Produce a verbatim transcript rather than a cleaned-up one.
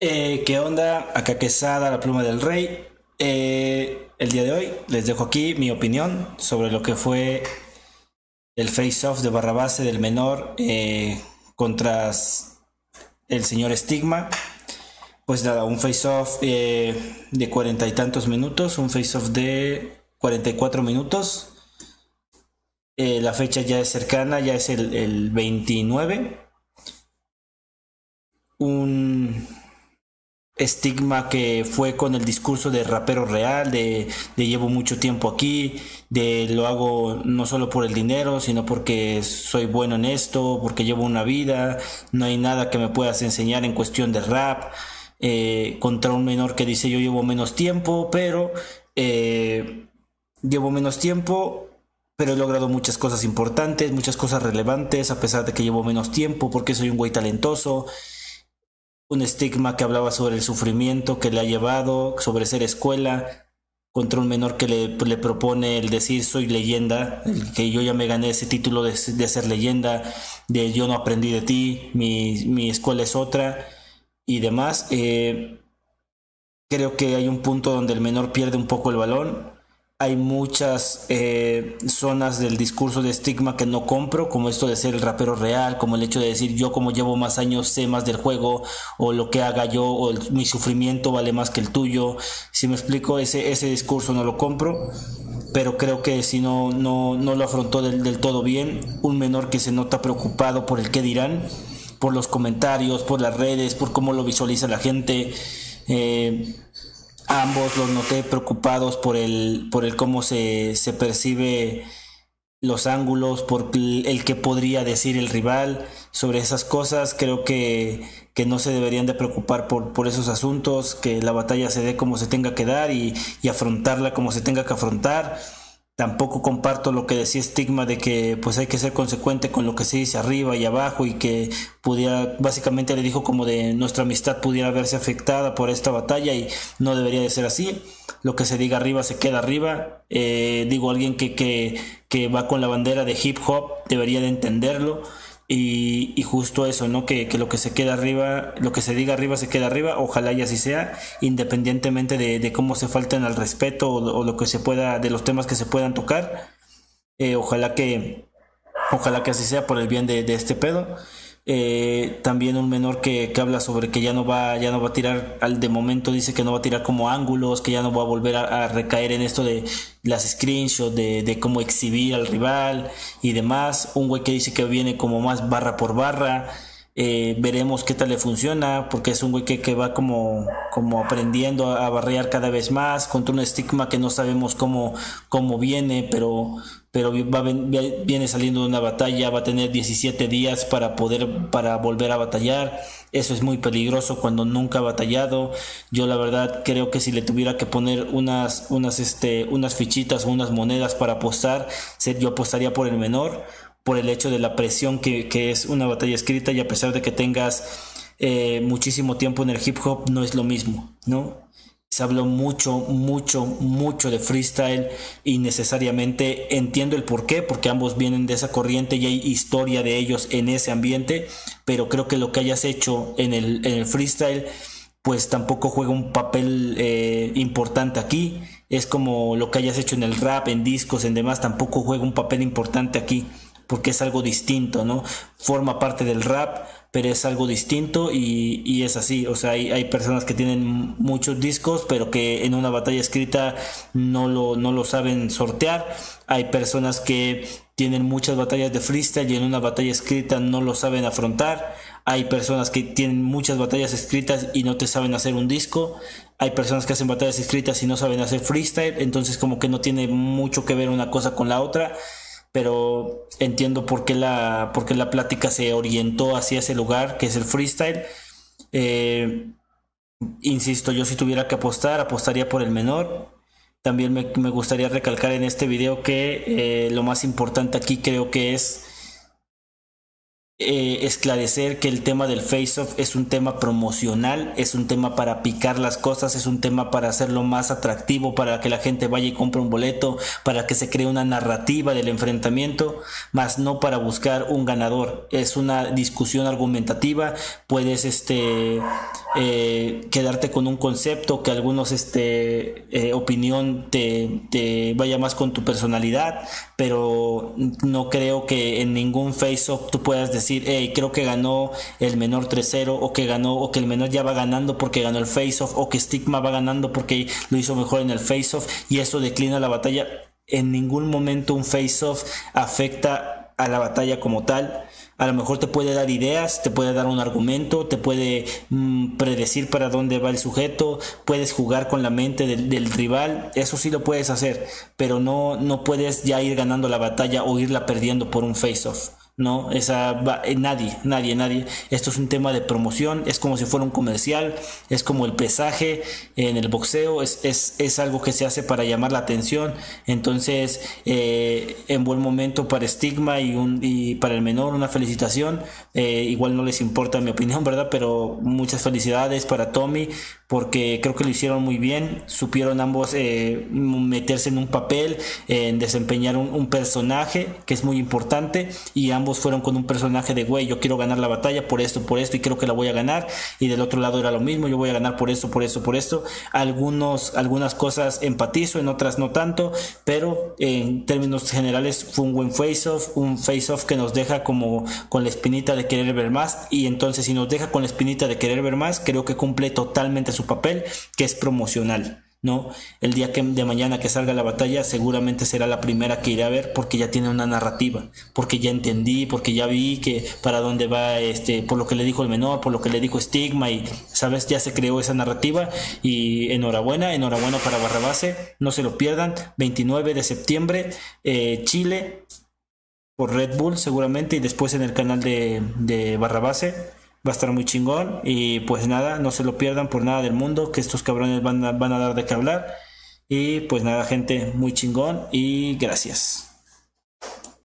Eh, ¿qué onda? Acá Quesada, la pluma del rey. Eh, el día de hoy les dejo aquí mi opinión sobre lo que fue el face-off de Barrabase del menor eh, contra el señor Stigma. Pues nada, un face-off eh, de cuarenta y tantos minutos, un face-off de cuarenta y cuatro minutos. Eh, la fecha ya es cercana, ya es el, el veintinueve. Un estigma que fue con el discurso de rapero real, de, de llevo mucho tiempo aquí, de lo hago no solo por el dinero, sino porque soy bueno en esto, porque llevo una vida, no hay nada que me puedas enseñar en cuestión de rap, eh, contra un menor que dice yo llevo menos tiempo, pero eh, llevo menos tiempo, pero he logrado muchas cosas importantes, muchas cosas relevantes, a pesar de que llevo menos tiempo, porque soy un güey talentoso. Un estigma que hablaba sobre el sufrimiento que le ha llevado, sobre ser escuela, contra un menor que le, le propone el decir soy leyenda, el que yo ya me gané ese título de, de ser leyenda, de yo no aprendí de ti, mi, mi escuela es otra y demás. Eh, creo que hay un punto donde el menor pierde un poco el balón. Hay muchas eh, zonas del discurso de estigma que no compro, como esto de ser el rapero real, como el hecho de decir yo como llevo más años sé más del juego, o lo que haga yo, o el, mi sufrimiento vale más que el tuyo. Si me explico, ese, ese discurso no lo compro, pero creo que si no, no, no lo afrontó del, del todo bien. Un menor que se nota preocupado por el qué dirán, por los comentarios, por las redes, por cómo lo visualiza la gente. Eh, Ambos los noté preocupados por el, por el cómo se, se percibe los ángulos, por el que podría decir el rival sobre esas cosas. Creo que, que no se deberían de preocupar por, por esos asuntos, que la batalla se dé como se tenga que dar y, y afrontarla como se tenga que afrontar. Tampoco comparto lo que decía Stigma de que pues hay que ser consecuente con lo que se dice arriba y abajo, y que pudiera, básicamente le dijo como de nuestra amistad pudiera verse afectada por esta batalla, y no debería de ser así. Lo que se diga arriba se queda arriba. Eh, digo, alguien que, que, que va con la bandera de hip hop debería de entenderlo. Y, y justo eso, ¿no? Que, que lo que se queda arriba, lo que se diga arriba se queda arriba, ojalá y así sea, independientemente de, de cómo se falten al respeto, o, o lo que se pueda, de los temas que se puedan tocar. Eh, ojalá que, ojalá que así sea por el bien de, de este pedo. Eh, también un menor que, que habla sobre que ya no va, ya no va a tirar, al de momento dice que no va a tirar como ángulos, que ya no va a volver a, a recaer en esto de las screenshots, de, de cómo exhibir al rival y demás. Un güey que dice que viene como más barra por barra. Eh, veremos qué tal le funciona, porque es un güey que, que va como, como aprendiendo a, a barrear cada vez más contra un estigma que no sabemos cómo, cómo viene, pero, pero va, viene saliendo de una batalla, va a tener diecisiete días para poder, para volver a batallar. Eso es muy peligroso cuando nunca ha batallado. Yo la verdad creo que si le tuviera que poner unas, unas, este, unas fichitas o unas monedas para apostar, yo apostaría por el menor, por el hecho de la presión que, que es una batalla escrita, y a pesar de que tengas eh, muchísimo tiempo en el hip hop, no es lo mismo, ¿no? Se habló mucho, mucho, mucho de freestyle, y necesariamente entiendo el por qué, porque ambos vienen de esa corriente y hay historia de ellos en ese ambiente, pero creo que lo que hayas hecho en el, en el freestyle pues tampoco juega un papel eh, importante aquí. Es como lo que hayas hecho en el rap, en discos, en demás, tampoco juega un papel importante aquí, porque es algo distinto, ¿no? Forma parte del rap, pero es algo distinto, y, y es así. O sea, hay, hay personas que tienen muchos discos, pero que en una batalla escrita no lo, no lo saben sortear. Hay personas que tienen muchas batallas de freestyle y en una batalla escrita no lo saben afrontar. Hay personas que tienen muchas batallas escritas y no te saben hacer un disco. Hay personas que hacen batallas escritas y no saben hacer freestyle. Entonces como que no tiene mucho que ver una cosa con la otra, pero entiendo por qué la, por qué la plática se orientó hacia ese lugar, que es el freestyle. Eh, Insisto, yo si tuviera que apostar, apostaría por el menor. También me, me gustaría recalcar en este video que eh, lo más importante aquí creo que es eh, esclarecer que el tema del face-off es un tema promocional, es un tema para picar las cosas, es un tema para hacerlo más atractivo, para que la gente vaya y compre un boleto, para que se cree una narrativa del enfrentamiento, más no para buscar un ganador. Es una discusión argumentativa, puedes este eh, quedarte con un concepto que algunos este eh, opinión te, te vaya más con tu personalidad, pero no creo que en ningún face-off tú puedas decir decir, hey, creo que ganó el menor tres cero, o que ganó, o que el menor ya va ganando porque ganó el face-off, o que Stigma va ganando porque lo hizo mejor en el face-off y eso declina la batalla. En ningún momento un face-off afecta a la batalla como tal. A lo mejor te puede dar ideas, te puede dar un argumento, te puede mmm, predecir para dónde va el sujeto, puedes jugar con la mente del, del rival, eso sí lo puedes hacer, pero no, no puedes ya ir ganando la batalla o irla perdiendo por un face-off. No, esa va, eh, nadie, nadie, nadie. Esto es un tema de promoción, es como si fuera un comercial, es como el pesaje en el boxeo, es, es, es algo que se hace para llamar la atención. Entonces, eh, en buen momento para Stigma y, un, y para el menor, una felicitación. Eh, igual no les importa mi opinión, ¿verdad? Pero muchas felicidades para Tommy, porque creo que lo hicieron muy bien, supieron ambos eh, meterse en un papel, en desempeñar un, un personaje que es muy importante, y ambos fueron con un personaje de güey, yo quiero ganar la batalla por esto, por esto y creo que la voy a ganar, y del otro lado era lo mismo, yo voy a ganar por esto, por esto, por esto. Algunos, algunas cosas empatizo, en otras no tanto, pero en términos generales fue un buen face-off, un face-off que nos deja como con la espinita de querer ver más, y entonces si nos deja con la espinita de querer ver más, creo que cumple totalmente su papel, que es promocional, ¿no? El día que de mañana que salga la batalla seguramente será la primera que iré a ver, porque ya tiene una narrativa, porque ya entendí, porque ya vi que para dónde va, este, por lo que le dijo el menor, por lo que le dijo Stigma, y sabes, ya se creó esa narrativa. Y enhorabuena, enhorabuena para Barrabase, no se lo pierdan, veintinueve de septiembre, eh, Chile, por Red Bull seguramente, y después en el canal de, de Barrabase. Va a estar muy chingón, y pues nada, no se lo pierdan por nada del mundo, que estos cabrones van a, van a dar de qué hablar. Y pues nada, gente, muy chingón y gracias.